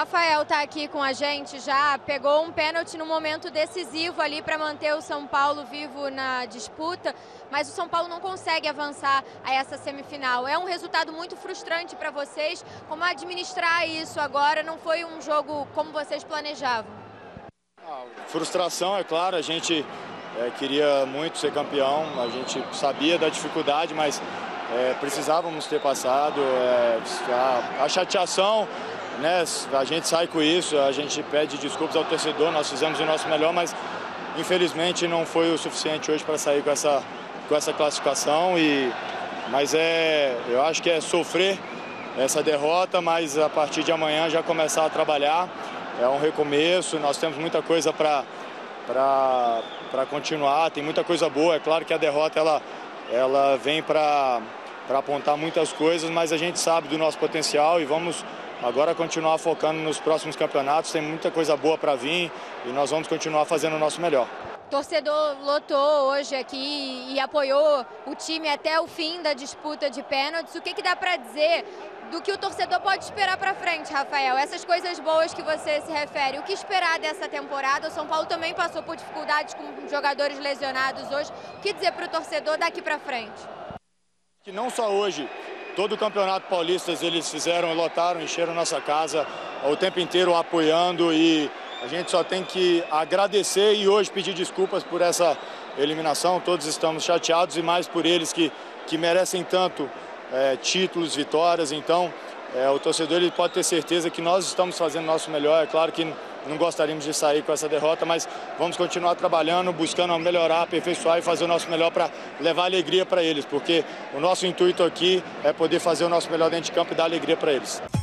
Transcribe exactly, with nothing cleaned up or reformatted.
Rafael está aqui com a gente já, pegou um pênalti no momento decisivo ali para manter o São Paulo vivo na disputa, mas o São Paulo não consegue avançar a essa semifinal. É um resultado muito frustrante para vocês. Como administrar isso agora? Não foi um jogo como vocês planejavam? Ah, frustração, é claro, a gente é, queria muito ser campeão, a gente sabia da dificuldade, mas é, precisávamos ter passado. É, a, a chateação, né, a gente sai com isso, a gente pede desculpas ao torcedor, nós fizemos o nosso melhor, mas infelizmente não foi o suficiente hoje para sair com essa, com essa classificação. E, mas é, eu acho que é sofrer essa derrota, mas a partir de amanhã já começar a trabalhar. É um recomeço, nós temos muita coisa para para continuar, tem muita coisa boa. É claro que a derrota ela, ela vem para para apontar muitas coisas, mas a gente sabe do nosso potencial e vamos agora continuar focando nos próximos campeonatos. Tem muita coisa boa para vir e nós vamos continuar fazendo o nosso melhor. O torcedor lotou hoje aqui e apoiou o time até o fim da disputa de pênaltis. O que, que dá para dizer do que o torcedor pode esperar para frente, Rafael? Essas coisas boas que você se refere, o que esperar dessa temporada? O São Paulo também passou por dificuldades com jogadores lesionados hoje. O que dizer para o torcedor daqui para frente? Que não só hoje, todo o Campeonato Paulista eles fizeram, lotaram, encheram nossa casa o tempo inteiro apoiando, e a gente só tem que agradecer e hoje pedir desculpas por essa eliminação. Todos estamos chateados e mais por eles que, que merecem tanto é, títulos, vitórias. Então é, o torcedor ele pode ter certeza que nós estamos fazendo o nosso melhor. É claro que não gostaríamos de sair com essa derrota, mas vamos continuar trabalhando, buscando melhorar, aperfeiçoar e fazer o nosso melhor para levar alegria para eles, porque o nosso intuito aqui é poder fazer o nosso melhor dentro de campo e dar alegria para eles.